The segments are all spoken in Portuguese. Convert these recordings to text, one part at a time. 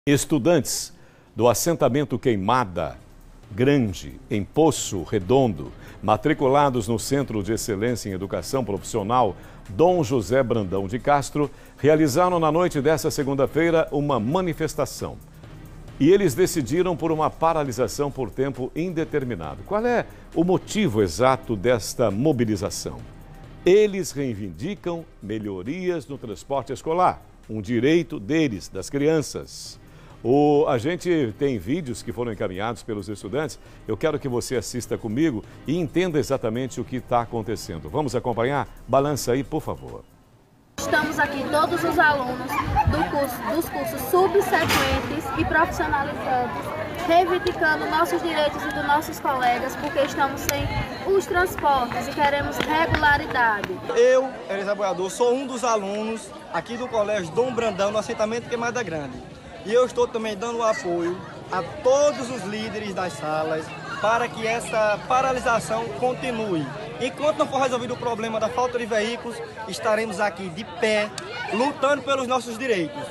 Estudantes do assentamento Queimada Grande, em Poço Redondo, matriculados no Centro de Excelência em Educação Profissional Dom José Brandão de Castro, realizaram na noite desta segunda-feira uma manifestação. E eles decidiram por uma paralisação por tempo indeterminado. Qual é o motivo exato desta mobilização? Eles reivindicam melhorias no transporte escolar, um direito deles, das crianças. A gente tem vídeos que foram encaminhados pelos estudantes. Eu quero que você assista comigo e entenda exatamente o que está acontecendo. Vamos acompanhar? Balança aí, por favor. Estamos aqui todos os alunos dos cursos subsequentes e profissionalizantes, reivindicando nossos direitos e dos nossos colegas, porque estamos sem os transportes e queremos regularidade. Eu, Elisa Boiador, sou um dos alunos aqui do Colégio Dom Brandão, no assentamento Queimada Grande. E eu estou também dando apoio a todos os líderes das salas para que essa paralisação continue. Enquanto não for resolvido o problema da falta de veículos, estaremos aqui de pé, lutando pelos nossos direitos.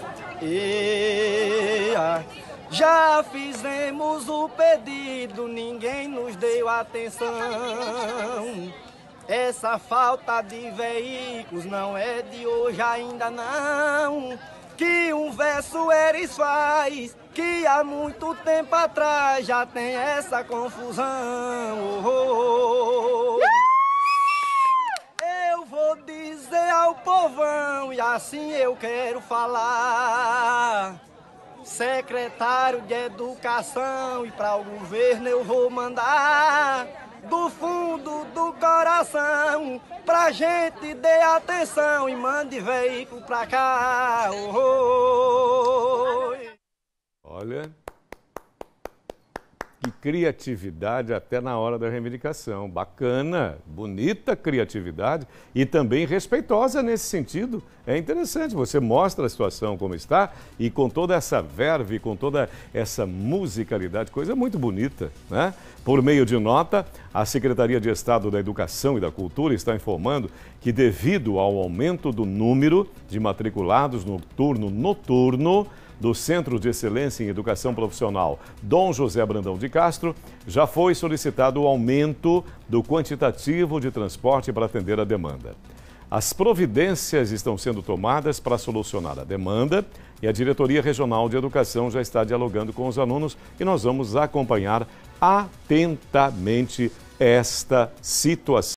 Já fizemos o pedido, ninguém nos deu atenção. Essa falta de veículos não é de hoje ainda não. Que um verso eles faz, que há muito tempo atrás já tem essa confusão. Eu vou dizer ao povão e assim eu quero falar. Secretário de Educação e para o governo eu vou mandar. Do fundo do coração, pra gente dê atenção e mande veículo pra cá. Olha, que criatividade até na hora da reivindicação. Bacana, bonita criatividade e também respeitosa nesse sentido. É interessante, você mostra a situação como está e com toda essa verve, com toda essa musicalidade, coisa muito bonita, né? Por meio de nota, a Secretaria de Estado da Educação e da Cultura está informando que devido ao aumento do número de matriculados no turno noturno do Centro de Excelência em Educação Profissional Dom José Brandão de Castro, já foi solicitado o aumento do quantitativo de transporte para atender a demanda. As providências estão sendo tomadas para solucionar a demanda e a Diretoria Regional de Educação já está dialogando com os alunos e nós vamos acompanhar atentamente esta situação.